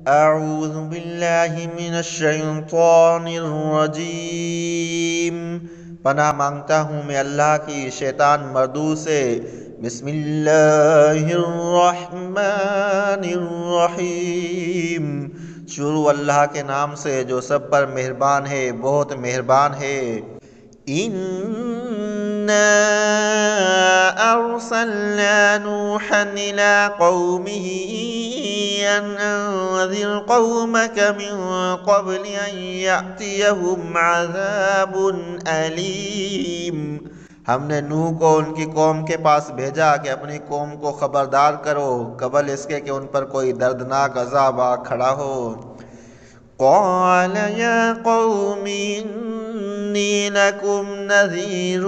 اعوذ باللہ من الشیطان الرجیم، پناہ مانگتا ہوں میں اللہ کی شیطان مردود سے۔ بسم اللہ الرحمن الرحیم، شروع اللہ کے نام سے جو سب پر مہربان ہے، بہت مہربان ہے۔ اِنَّا أَرْسَلْنَا نُوحًا إِلَىٰ قَوْمِهِ أَنْ أَنذِرْ قَوْمَكَ مِن قَبْلِ أَن يَأْتِيَهُمْ عَذَابٌ أَلِيمٌ۔ ہم نے نوح کو ان کی قوم کے پاس بھیجا کہ اپنی قوم کو خبردار کرو قبل اس کے کہ ان پر کوئی دردناک عذاب آ کھڑا ہو۔ قَالَ يَا قَوْمِ إِنِّي لَكُمْ نَذِيرٌ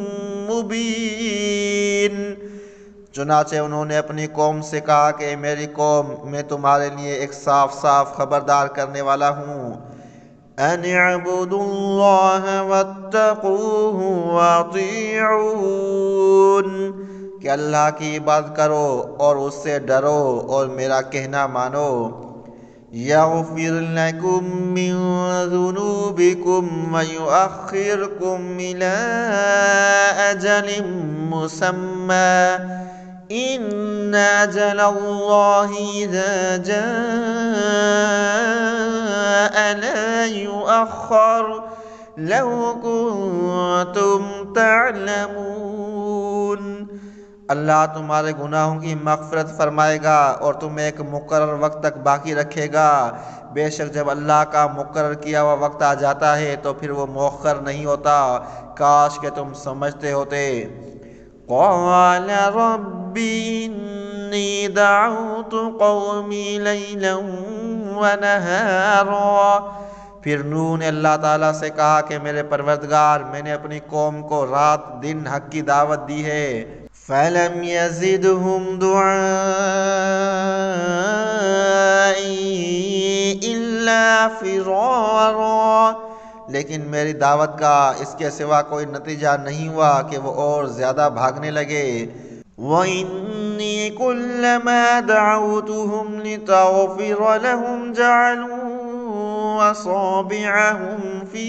مُبِينٌ۔ چنانچہ انہوں نے اپنی قوم سے کہا کہ میری قوم، میں تمہارے لیے ایک صاف صاف خبردار کرنے والا ہوں۔ أَنِ اعْبُدُوا اللَّهَ وَاتَّقُوهُ وَأَطِيعُونِ، کہ اللہ کی عبادت کرو اور اس سے ڈرو اور میرا کہنا مانو۔ يَغْفِرْ لَكُم مِّن ذُنُوبِكُمْ وَيُؤَخِّرْكُمْ إِلَىٰ أَجَلٍ مُّسَمًّى إِنَّ أَجَلَ اللَّهِ إِذَا جَاءَ لَا يُؤَخَّرُ لَوْ كُنتُمْ تَعْلَمُونَ۔ اللہ تمہارے گناہوں کی مغفرت فرمائے گا اور تمہیں ایک مقرر وقت تک باقی رکھے گا۔ بے شک جب اللہ کا مقرر کیا ہوا وقت آ جاتا ہے تو پھر وہ مؤخر نہیں ہوتا، کاش کہ تم سمجھتے ہوتے۔ قَالَ رَبِّ إِنِّي دَعَوْتُ قَوْمِي لَيْلًا وَنَهَارًا۔ پھر نوح نے اللہ تعالیٰ سے کہا کہ میرے پروردگار، میں نے اپنی قوم کو رات دن حق کی دعوت دی ہے۔ فَلَمْ يَزِدْهُمْ دُعَائِي إِلَّا فِرَارًا، لیکن میری دعوت کا اس کے سوا کوئی نتیجہ نہیں ہوا کہ وہ اور زیادہ بھاگنے لگے۔ وَإِنِّي كُلَّمَا دَعَوْتُهُمْ لِتَغْفِرَ لَهُمْ جَعَلُوا أَصَابِعَهُمْ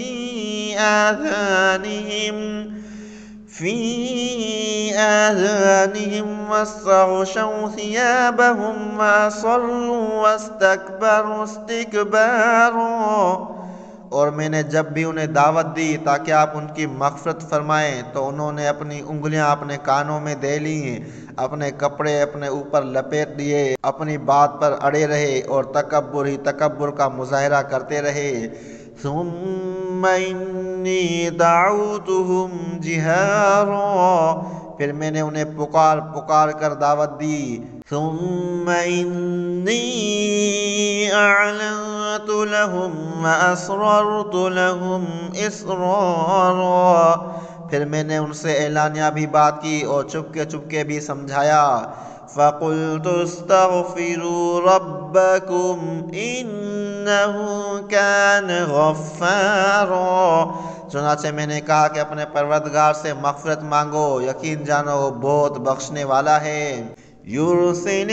فِي آذَانِهِمْ وَاسْتَغْشَوْا ثِيَابَهُمْ وَأَصَرُّوا وَاسْتَكْبَرُوا اسْتِكْبَارًا۔ اور میں نے جب بھی انہیں دعوت دی تاکہ آپ ان کی مغفرت فرمائیں تو انہوں نے اپنی انگلیاں اپنے کانوں میں دے لیں، اپنے کپڑے اپنے اوپر لپیٹ لیے، اپنی بات پر اڑے رہے اور تکبر ہی تکبر کا مظاہرہ کرتے رہے۔ ثُمَّ إِنِّي دَعَوْتُهُمْ جِهَارًا، پھر میں نے انہیں پکار پکار کر دعوت دی۔ ثُمَّ إِنِّي أَعْلَنتُ لَهُمْ وَأَسْرَرْتُ لَهُمْ إِسْرَارًا، پھر میں نے ان سے اعلانیہ بھی بات کی اور چپکے بھی سمجھایا۔ فَقُلْتُ اسْتَغْفِرُوا رَبَّكُمْ إِنَّهُ كَانَ غَفَّارًا، چنانچہ میں نے کہا کہ اپنے پروردگار سے مغفرت مانگو، یقین جانو وہ بہت بخشنے والا ہے۔ يُرْسِلِ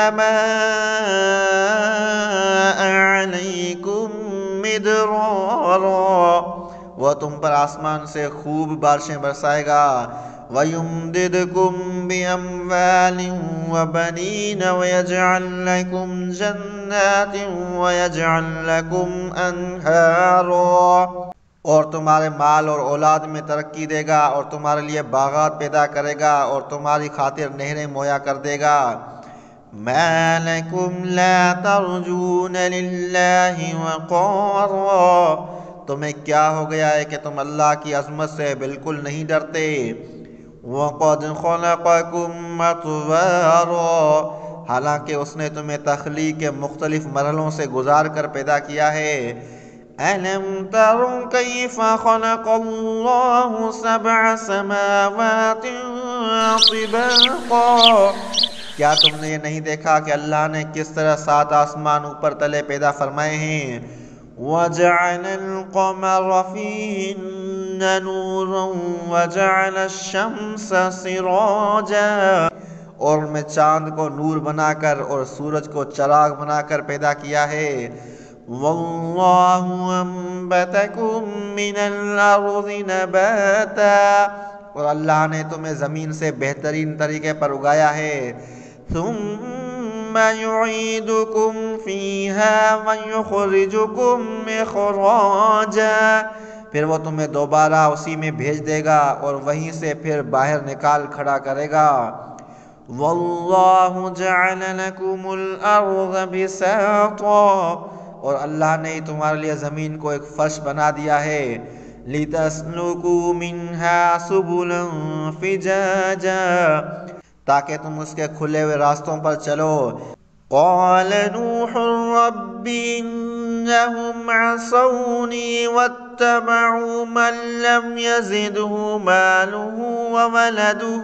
السَّمَاءَ عَلَيْكُمْ مِدْرَارًا، وہ تم پر آسمان سے خوب بارشیں برسائے گا۔ وَيُمْدِدْكُمْ بِأَمْوَالٍ وَبَنِينَ وَيَجْعَلْ لَكُمْ جَنَّاتٍ وَيَجْعَلْ لَكُمْ أَنْهَارًا، اور تمہارے مال اور اولاد میں ترقی دے گا اور تمہارے لیے باغات پیدا کرے گا اور تمہاری خاطر نہریں مہیا کر دے گا۔ مَا لَكُمْ لَا تَرْجُونَ لِلَّهِ وَقَارًا، تمہیں کیا ہو گیا ہے کہ تم اللہ کی عظمت سے بالکل نہیں ڈرتے۔ وَقَدْ خَلَقَكُمْ أَطْوَارًا، حالانکہ اس نے تمہیں تخلیق کے مختلف مرحلوں سے گزار کر پیدا کیا ہے۔ أَلَمْ تَرَوْا كَيْفَ خَلَقَ اللَّهُ سَبْعَ سَمَاوَاتٍ طِبَاقًا، کیا تم نے یہ نہیں دیکھا کہ اللہ نے کس طرح 7 آسمان اوپر تلے پیدا فرمائے ہیں۔ وَجَعَلَ الْقَمَرَ فِيهِنَّ نُورًا وَجَعَلَ الشَّمْسَ سِرَاجًا، اور ان میں چاند کو نور بنا کر اور سورج کو چراغ بنا کر پیدا کیا ہے۔ وَاللَّهُ أَنبَتَكُم مِّنَ الْأَرْضِ نَبَاتًا، اور اللہ نے تمہیں زمین سے بہترین طریقے پر اگایا ہے۔ ثُمَّ يُعِيدُكُمْ فِيهَا وَيُخْرِجُكُمْ إِخْرَاجًا، پھر وہ تمہیں دوبارہ اسی میں بھیج دے گا اور وہیں سے پھر باہر نکال کھڑا کرے گا۔ وَاللَّهُ جَعَلَ لَكُمُ الْأَرْضَ بِسَاطًا، اور اللہ نے تمہارے لیے زمین کو ایک فرش بنا دیا ہے۔ لِتَسْلُكُوا مِنْهَا سُبُلًا فِجَاجًا، تاکہ تم اس کے کھلے ہوئے راستوں پر چلو۔ قال نوح رب إنهم عصوني واتبعوا من لم يزده ماله وولده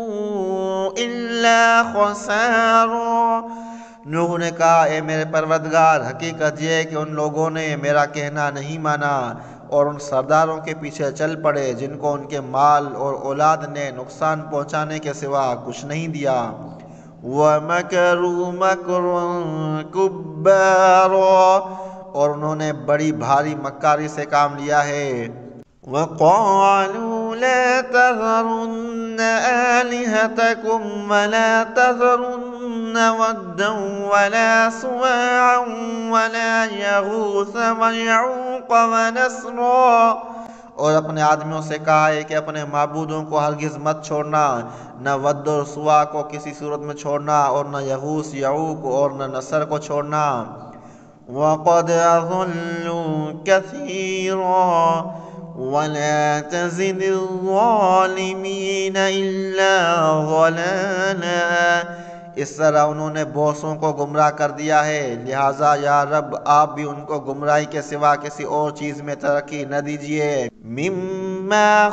إلا خسارا۔ نوح نے کہا اے میرے پروردگار، حقیقت یہ ہے کہ ان لوگوں نے میرا کہنا نہیں مانا اور ان سرداروں کے پیچھے چل پڑے جن کو ان کے مال اور اولاد نے نقصان پہنچانے کے سوا کچھ نہیں دیا۔ وَمَكَرُوا مَكْرًا كُبَّارًا، اور انہوں نے بڑی بھاری مکاری سے کام لیا ہے۔ وَقَالُوا لَا تَذَرُنَّ آلِهَتَكُمْ وَلَا تَذَرُنَّ وَدًّا وَلَا سُوَاعًا وَلَا يَغُوثَ وَيَعُوقَ وَنَسْرًا، اور اپنے آدمیوں سے کہا ہے کہ اپنے معبودوں کو ہرگز مت چھوڑنا، نہ ود اور سوا کو کسی صورت میں چھوڑنا، اور نہ یغوث یعوق اور نہ نصر کو چھوڑنا۔ وَقَدْ أَضَلُّوا كَثِيرًا وَلَا تَزِدِ الظَّالِمِينَ إِلَّا ضَلَالًا، اس طرح انہوں نے بہتوں کو گمراہ کر دیا ہے، لہٰذا یا رب آپ بھی ان کو گمراہی کے سوا کسی اور چیز میں ترقی نہ دیجیے۔ مِمَّا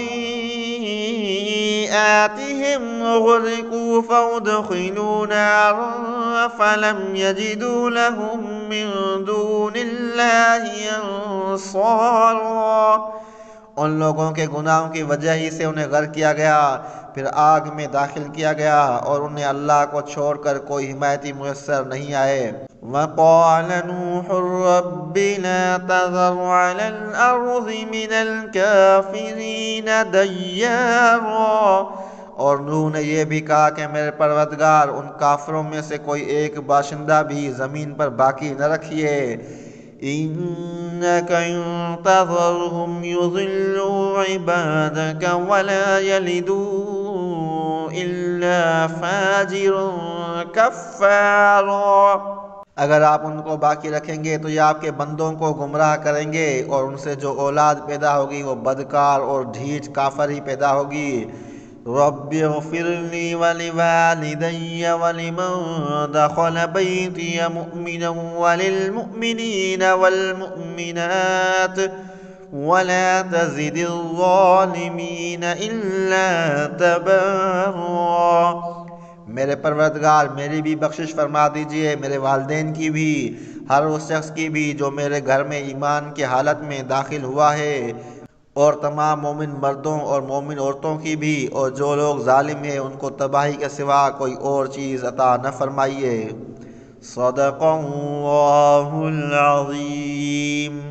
خَطِيئَاتِهِمْ أُغْرِقُوا فَأُدْخِلُوا نَارًا فَلَمْ يَجِدُوا لَهُم مِّن دُونِ اللَّهِ أَنصَارًا، ان لوگوں کے گناہوں کی وجہ ہی سے انہیں غرق کیا گیا، پھر آگ میں داخل کیا گیا اور انہیں اللہ کو چھوڑ کر کوئی حمایتی میسر نہیں آئے۔ وَقَالَ نُوحٌ رَبِّ لَا تَذَرْ عَلَى الْأَرْضِ مِنَ الْكَافِرِينَ دَيَّارًا، اور نوح نے یہ بھی کہا کہ میرے پروردگار ان کافروں میں سے کوئی ایک باشندہ بھی زمین پر باقی نہ رکھیے۔ إِنَّكَ إِن تَذَرْهُمْ يُضِلُّوا عِبَادَكَ وَلَا يَلِدُوا إِلَّا فَاجِرًا كَفَّارًا، اگر آپ ان کو باقی رکھیں گے تو یہ آپ کے بندوں کو گمراہ کریں گے اور ان سے جو اولاد پیدا ہوگی وہ بدکار اور ڈھیٹ کافر ہی پیدا ہوگی۔ رب اغفر لی ولوالدی ولمن دخل بیتی مؤمنا وللمؤمنین والمؤمنات ولا تزد الظالمین الا تبارا، میرے پروردگار میری بھی بخشش فرما دیجئے، میرے والدین کی بھی، ہر اس شخص کی بھی جو میرے گھر میں ایمان کی حالت میں داخل ہوا ہے، اور تمام مومن مردوں اور مومن عورتوں کی بھی، اور جو لوگ ظالم ہیں ان کو تباہی کے سوا کوئی اور چیز عطا نہ فرمائیے۔ صدق اللہ العظیم۔